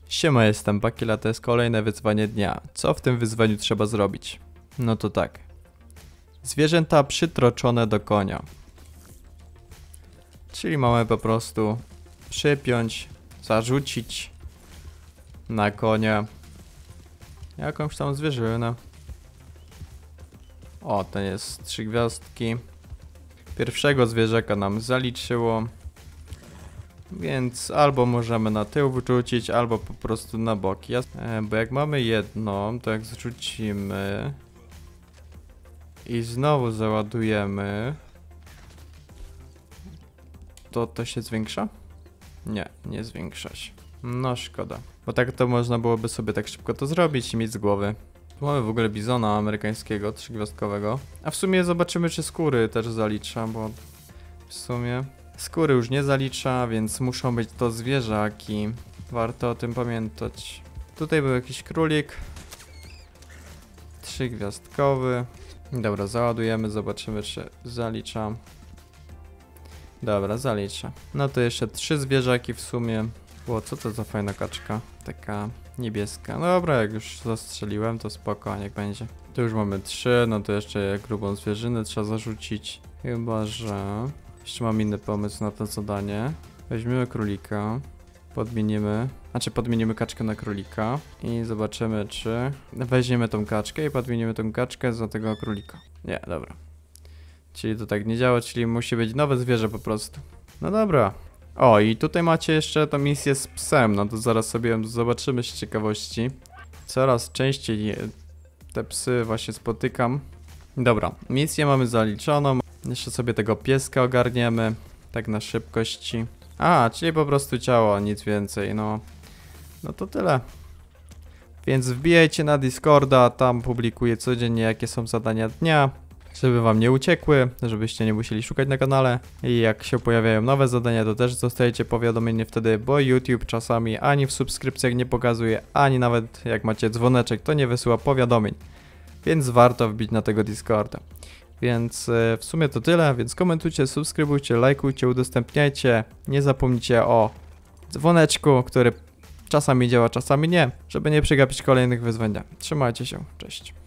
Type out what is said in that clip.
Siema, jestem Bakila, to jest kolejne wyzwanie dnia. Co w tym wyzwaniu trzeba zrobić? No to tak. Zwierzęta przytroczone do konia. Czyli mamy po prostu przypiąć, zarzucić na konia jakąś tam zwierzynę. O, ten jest 3 gwiazdki. Pierwszego zwierzaka nam zaliczyło. Więc albo możemy na tył wrzucić, albo po prostu na boki. Bo jak mamy jedną, to jak zrzucimy i znowu załadujemy, to się zwiększa? Nie, nie zwiększa się. No szkoda. Bo tak to można byłoby sobie tak szybko to zrobić i mieć z głowy. Tu mamy w ogóle bizona amerykańskiego, 3-gwiazdkowego. A w sumie zobaczymy, czy skóry też zalicza, bo w sumie skóry już nie zalicza, więc muszą być to zwierzaki. Warto o tym pamiętać. Tutaj był jakiś królik. 3-gwiazdkowy. Dobra, załadujemy, zobaczymy, czy zalicza. Dobra, zalicza. No to jeszcze 3 zwierzaki w sumie. Było, co to za fajna kaczka? Taka niebieska. No dobra, jak już zastrzeliłem, to spoko, niech będzie. Tu już mamy 3, no to jeszcze grubą zwierzynę trzeba zarzucić. Chyba, że jeszcze mam inny pomysł na to zadanie. Weźmiemy królika, podmienimy kaczkę na królika i zobaczymy, czy weźmiemy tą kaczkę i podmienimy tą kaczkę za tego królika. Nie, dobra. Czyli to tak nie działa, czyli musi być nowe zwierzę po prostu. No dobra. O, i tutaj macie jeszcze tą misję z psem, no to zaraz sobie zobaczymy z ciekawości. Coraz częściej te psy właśnie spotykam. Dobra, misję mamy zaliczoną. Jeszcze sobie tego pieska ogarniemy, tak na szybkości. A, czyli po prostu ciało, nic więcej, no. No to tyle. Więc wbijajcie na Discorda, tam publikuję codziennie jakie są zadania dnia. Żeby wam nie uciekły, żebyście nie musieli szukać na kanale. I jak się pojawiają nowe zadania, to też dostajecie powiadomienie wtedy, bo YouTube czasami ani w subskrypcjach nie pokazuje, ani nawet jak macie dzwoneczek, to nie wysyła powiadomień. Więc warto wbić na tego Discorda. Więc w sumie to tyle, więc komentujcie, subskrybujcie, lajkujcie, udostępniajcie. Nie zapomnijcie o dzwoneczku, który czasami działa, czasami nie, żeby nie przegapić kolejnych wyzwań. Trzymajcie się, cześć.